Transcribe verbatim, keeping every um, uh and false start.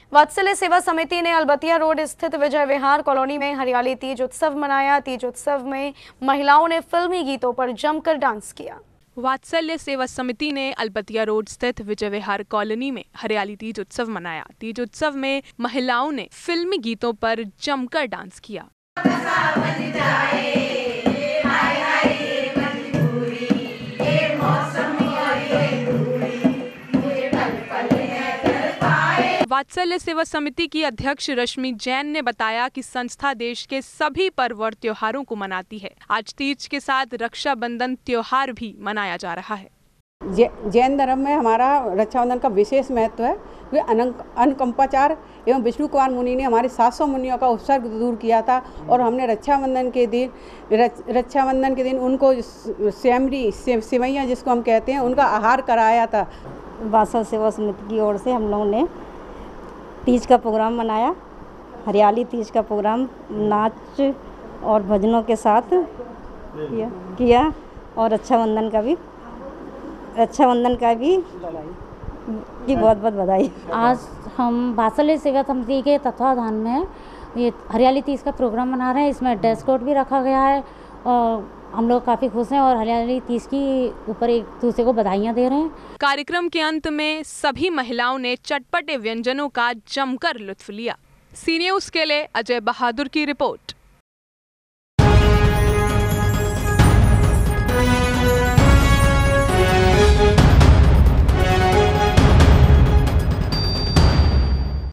वात्सल्य सेवा समिति ने अलबतिया रोड स्थित विजय विहार कॉलोनी में हरियाली तीज उत्सव मनाया। तीज उत्सव में महिलाओं ने फिल्मी गीतों पर जमकर डांस किया। वात्सल्य सेवा समिति ने अलबतिया रोड स्थित विजय विहार कॉलोनी में हरियाली तीज उत्सव मनाया। तीज उत्सव में महिलाओं ने फिल्मी गीतों पर जमकर डांस किया। वात्सल्य सेवा समिति की अध्यक्ष रश्मि जैन ने बताया कि संस्था देश के सभी पर्व और त्योहारों को मनाती है। आज तीज के साथ रक्षाबंधन त्योहार भी मनाया जा रहा है। जैन धर्म में हमारा रक्षाबंधन का विशेष महत्व है। वे अनुकंपाचार्य एवं विष्णु कुमार मुनि ने हमारे सात सौ मुनियों का उपसर्ग दूर किया था और हमने रक्षाबंधन के दिन रक्षाबंधन के दिन उनको सेमरी सेवैयाँ जिसको हम कहते हैं उनका आहार कराया था। वात्सल्य सेवा समिति की ओर से हम लोगों ने तीज का प्रोग्राम मनाया। हरियाली तीज का प्रोग्राम नाच और भजनों के साथ किया, किया और रक्षाबंधन का भी रक्षाबंधन का भी की बहुत बहुत बधाई। आज हम वात्सल्य सेवा समिति के तत्वाधान में ये हरियाली तीज का प्रोग्राम मना रहे हैं। इसमें ड्रेस कोड भी रखा गया है और हम लोग काफ़ी खुश हैं और हरियाली तीज की ऊपर एक दूसरे को बधाइयाँ दे रहे हैं। कार्यक्रम के अंत में सभी महिलाओं ने चटपटे व्यंजनों का जमकर लुत्फ लिया। सी न्यूज़ के लिए अजय बहादुर की रिपोर्ट।